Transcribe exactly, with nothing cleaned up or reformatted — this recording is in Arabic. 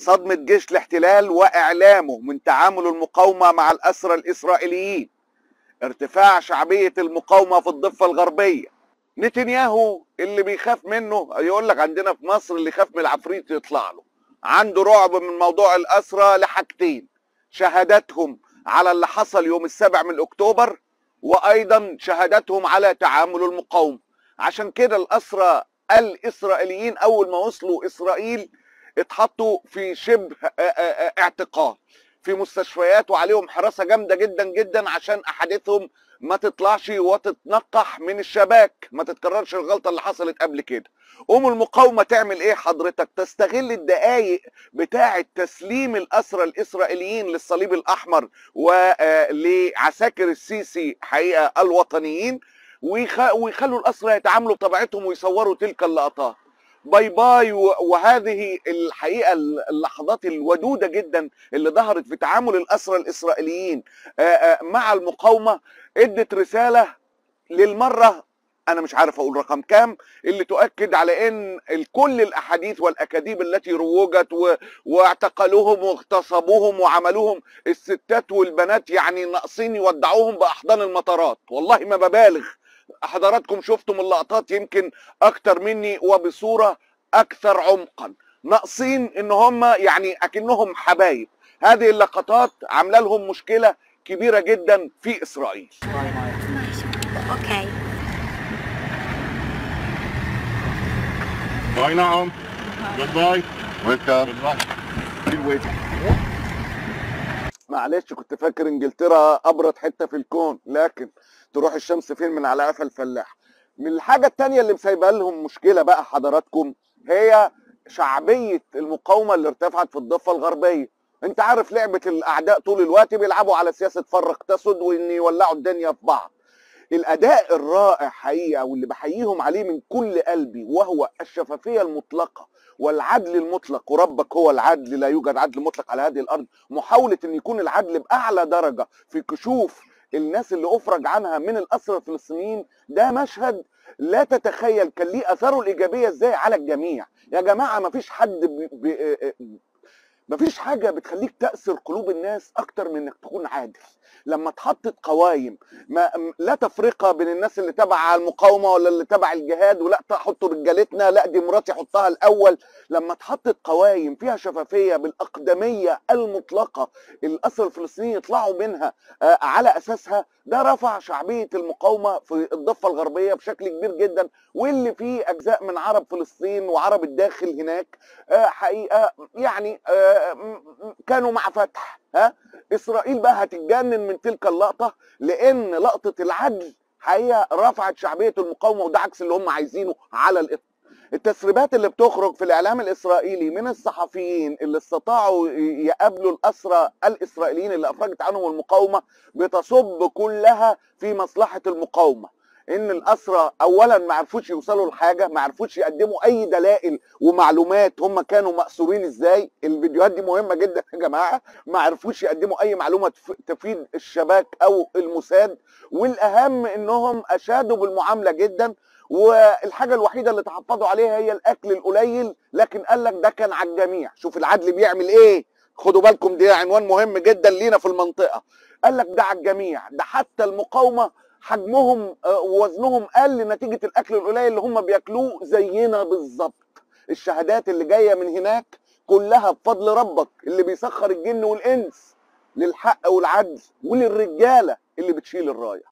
صدمة جيش الاحتلال وإعلامه من تعامل المقاومة مع الأسرى الإسرائيليين، ارتفاع شعبية المقاومة في الضفة الغربية. نتنياهو اللي بيخاف منه يقول لك عندنا في مصر اللي يخاف من العفريت يطلع له، عنده رعب من موضوع الأسرى لحاجتين: شهاداتهم على اللي حصل يوم السابع من أكتوبر، وأيضا شهاداتهم على تعامل المقاومة. عشان كده الأسرى الإسرائيليين أول ما وصلوا إسرائيل اتحطوا في شبه اعتقال في مستشفيات، وعليهم حراسة جامدة جدا جدا عشان أحاديثهم ما تطلعش وتتنقح من الشباك، ما تتكررش الغلطة اللي حصلت قبل كده. قوم المقاومة تعمل ايه حضرتك؟ تستغل الدقايق بتاعة تسليم الأسرى الإسرائيليين للصليب الأحمر ولعساكر السيسي حقيقة الوطنيين، ويخلوا الأسرى يتعاملوا بطبيعتهم ويصوروا تلك اللقطات. باي باي. وهذه الحقيقة اللحظات الودودة جدا اللي ظهرت في تعامل الأسرى الإسرائيليين مع المقاومة ادت رسالة للمرة، أنا مش عارف أقول رقم كام، اللي تؤكد على أن كل الأحاديث والأكاذيب التي روجت واعتقلوهم واغتصبوهم وعملوهم الستات والبنات يعني ناقصين يودعوهم بأحضان المطارات. والله ما ببالغ، حضراتكم شفتم اللقطات يمكن اكتر مني وبصورة اكثر عمقا. ناقصين ان هم يعني اكنهم حبايب. هذه اللقطات عامله لهم مشكلة كبيرة جدا في اسرائيل. اوكي باي. نعم. جود باي. ويلكم. معلش كنت فاكر انجلترا ابرد حته في الكون، لكن تروح الشمس فين من على قفا الفلاح. من الحاجه التانيه اللي مسايبه لهم مشكله بقى حضراتكم هي شعبيه المقاومه اللي ارتفعت في الضفه الغربيه. انت عارف لعبه الاعداء طول الوقت بيلعبوا على سياسه فرق تسد وان يولعوا الدنيا في بعض. الاداء الرائع حقيقه واللي بحييهم عليه من كل قلبي وهو الشفافيه المطلقه والعدل المطلق، وربك هو العدل، لا يوجد عدل مطلق على هذه الارض. محاوله ان يكون العدل باعلى درجه في كشوف الناس اللي افرج عنها من الاسرى الفلسطينيين، ده مشهد لا تتخيل كان ليه اثاره الايجابيه ازاي على الجميع. يا جماعه ما فيش حد بي بي مفيش حاجة بتخليك تأثر قلوب الناس أكتر من إنك تكون عادل. لما اتحطت قوايم ما لا تفرقة بين الناس اللي تبع المقاومة ولا اللي تبع الجهاد، ولا تحطوا رجالتنا لا دي مراتي حطها الأول. لما اتحطت قوايم فيها شفافية بالأقدمية المطلقة الأسرى الفلسطينيين يطلعوا منها على أساسها، ده رفع شعبية المقاومة في الضفة الغربية بشكل كبير جدا، واللي فيه أجزاء من عرب فلسطين وعرب الداخل هناك حقيقة يعني كانوا مع فتح. ها اسرائيل بقى هتتجنن من تلك اللقطه، لان لقطه العدل حقيقه رفعت شعبيه المقاومه، وده عكس اللي هم عايزينه على الاطلاق. التسريبات اللي بتخرج في الاعلام الاسرائيلي من الصحفيين اللي استطاعوا يقابلوا الاسرى الاسرائيليين اللي افرجت عنهم المقاومه بتصب كلها في مصلحه المقاومه. ان الاسرى اولا ما عرفوش يوصلوا لحاجه، ما عرفوش يقدموا اي دلائل ومعلومات هم كانوا مأسورين ازاي. الفيديوهات دي مهمه جدا يا جماعه. ما عرفوش يقدموا اي معلومه تفيد الشباك او الموساد، والاهم انهم اشادوا بالمعامله جدا، والحاجه الوحيده اللي تحفظوا عليها هي الاكل القليل، لكن قال لك ده كان على الجميع. شوف العدل بيعمل ايه، خدوا بالكم دي عنوان مهم جدا لينا في المنطقه. قال لك ده على الجميع، ده حتى المقاومه حجمهم ووزنهم قل نتيجه الاكل القليل اللي هم بياكلوه زينا بالظبط. الشهادات اللي جايه من هناك كلها بفضل ربك اللي بيسخر الجن والانس للحق والعدل وللرجاله اللي بتشيل الرايه.